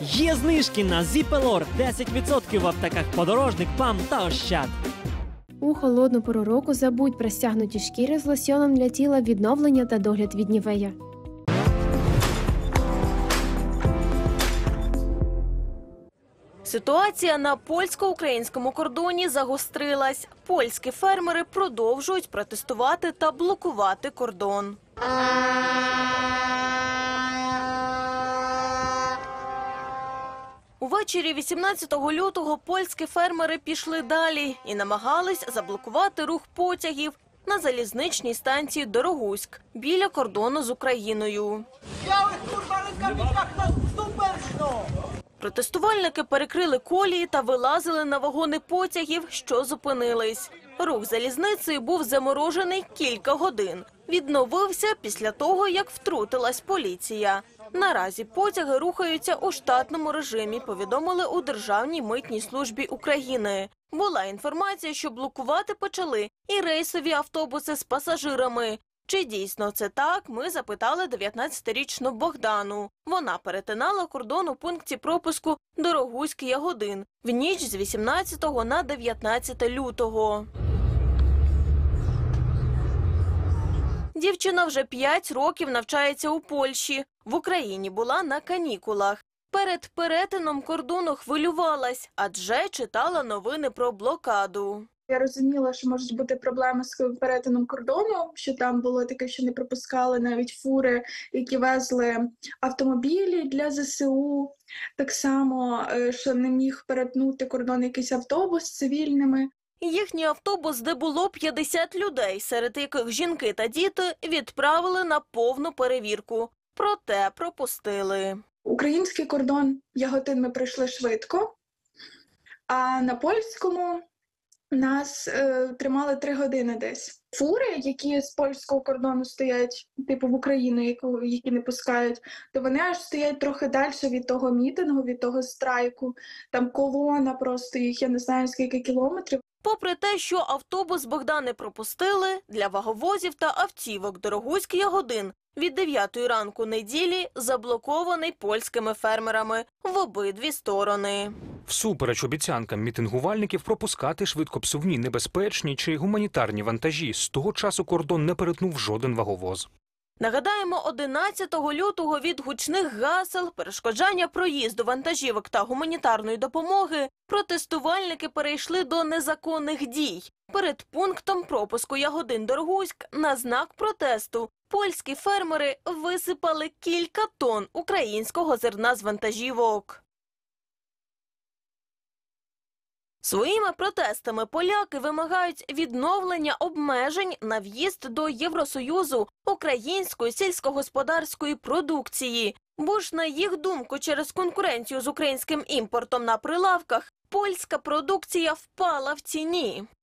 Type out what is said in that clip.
Є знижки на Зіпелор 10% в аптеках Подорожник, ПАМ та Ощад. У холодну пору року забудь про стягнуті шкіри з лосьоном для тіла, відновлення та догляд від Нівея. Ситуація на польсько-українському кордоні загострилась. Польські фермери продовжують протестувати та блокувати кордон. Увечері 18 лютого польські фермери пішли далі і намагались заблокувати рух потягів на залізничній станції Дорогуськ біля кордону з Україною. Протестувальники перекрили колії та вилазили на вагони потягів, що зупинились. Рух залізницею був заморожений кілька годин. Відновився після того, як втрутилась поліція. Наразі потяги рухаються у штатному режимі, повідомили у Державній митній службі України. Була інформація, що блокувати почали і рейсові автобуси з пасажирами. Чи дійсно це так, ми запитали 19-річну Богдану. Вона перетинала кордон у пункті пропуску Дорогуськ-Ягодин в ніч з 18 на 19 лютого. Дівчина вже 5 років навчається у Польщі. В Україні була на канікулах. Перед перетином кордону хвилювалась, адже читала новини про блокаду. Я розуміла, що можуть бути проблеми з перетином кордону, що там було таке, що не пропускали навіть фури, які везли автомобілі для ЗСУ. Так само, що не міг перетнути кордон якийсь автобус з цивільними. Їхній автобус, де було 50 людей, серед яких жінки та діти, відправили на повну перевірку. Проте пропустили. Український кордон Яготин ми пройшли швидко, а на польському нас тримали 3 години десь. Фури, які з польського кордону стоять, типу в Україну, які не пускають, то вони аж стоять трохи далі від того мітингу, від того страйку. Там колона просто їх, я не знаю скільки кілометрів. Попри те, що автобус Богдани пропустили, для ваговозів та автівок Дорогуськ-Ягодин від 9 ранку неділі заблокований польськими фермерами в обидві сторони. Всупереч обіцянкам мітингувальників пропускати швидкопсувні, небезпечні чи гуманітарні вантажі, з того часу кордон не перетнув жоден ваговоз. Нагадаємо, 11 лютого від гучних гасел, перешкоджання проїзду вантажівок та гуманітарної допомоги протестувальники перейшли до незаконних дій. Перед пунктом пропуску Ягодин-Дорогуськ на знак протесту польські фермери висипали кілька тонн українського зерна з вантажівок. Своїми протестами поляки вимагають відновлення обмежень на в'їзд до Євросоюзу української сільськогосподарської продукції. Бо ж, на їх думку, через конкуренцію з українським імпортом на прилавках польська продукція впала в ціні.